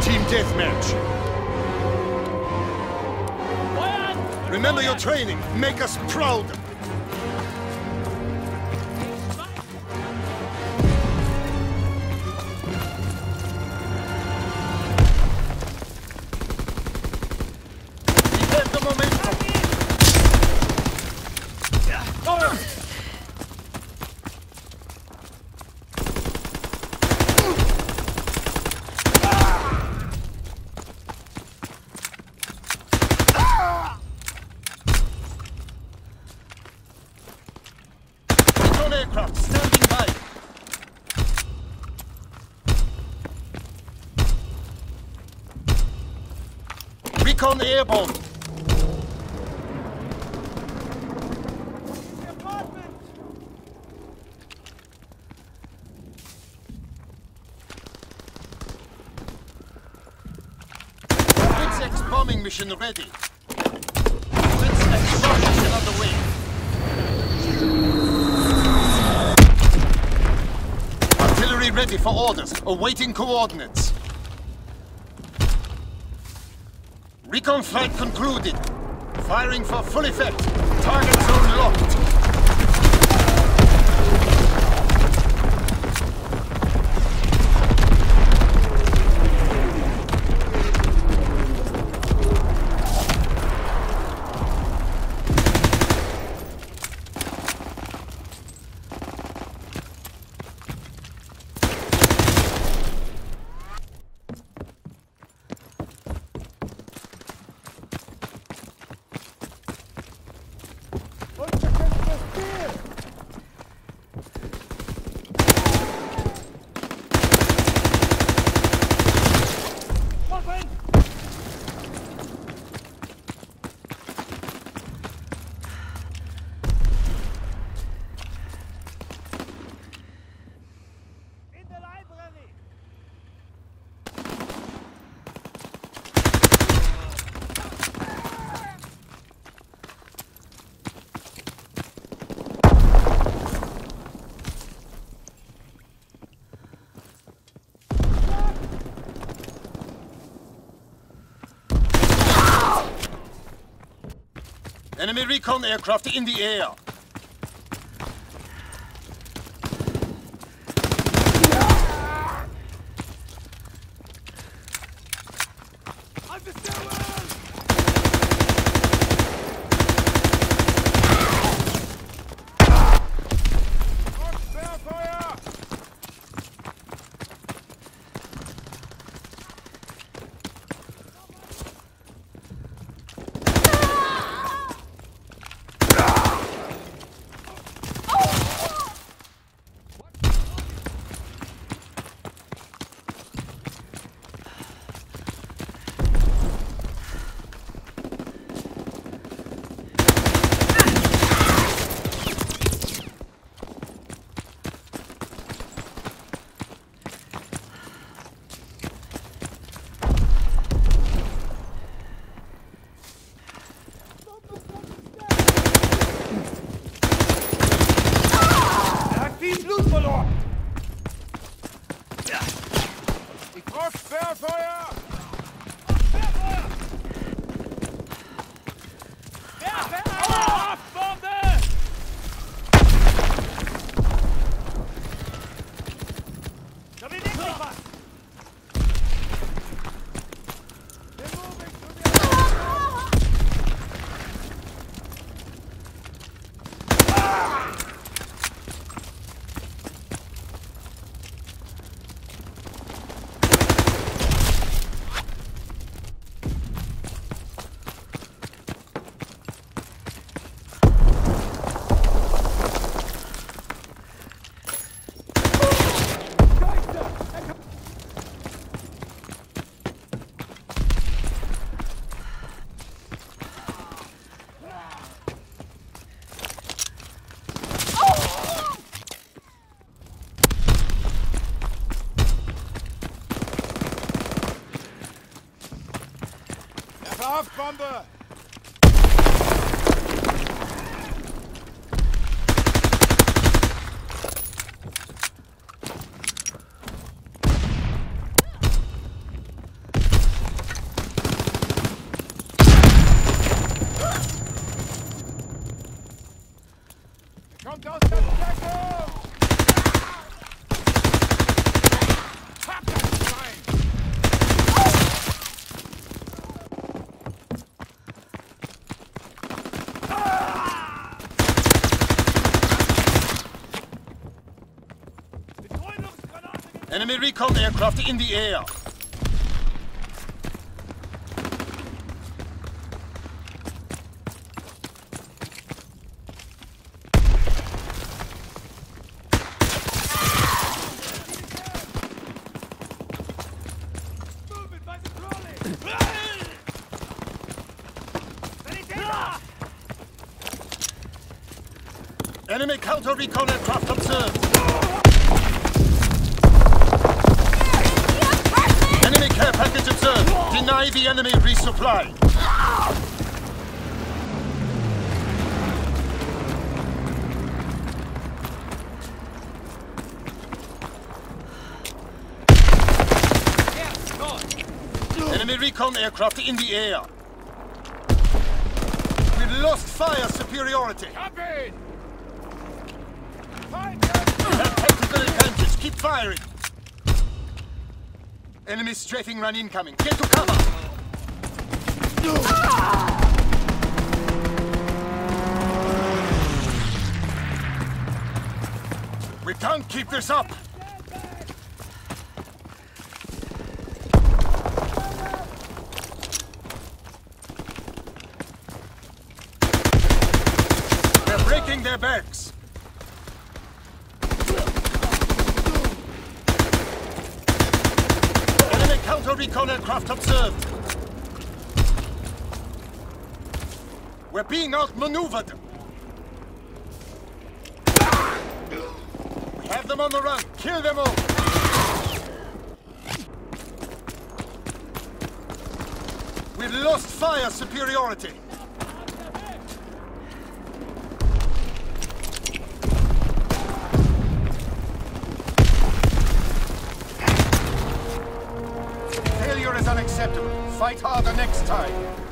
Team deathmatch. Remember your training. Make us proud. Get the momentum. Aircraft standing by. Recon airborne. Blitz-X bombing mission ready. Blitz-X bomb mission underway. Artillery ready for orders, awaiting coordinates. Recon flight concluded. Firing for full effect. Target zone locked. Enemy recon aircraft in the air. Feuer! Bombe! Enemy recon aircraft in the air. Enemy counter-recon aircraft observed. Enemy care package observed. Deny the enemy resupply. Enemy recon aircraft in the air. We've lost fire superiority. Copy! We have tactical advantage. Keep firing. Enemy strafing run incoming. Get to cover. We can't keep this up. They're breaking their backs. Enemy counter-recon aircraft observed. We're being outmaneuvered. We have them on the run. Kill them all. We've lost fire superiority. Failure is unacceptable. Fight harder next time.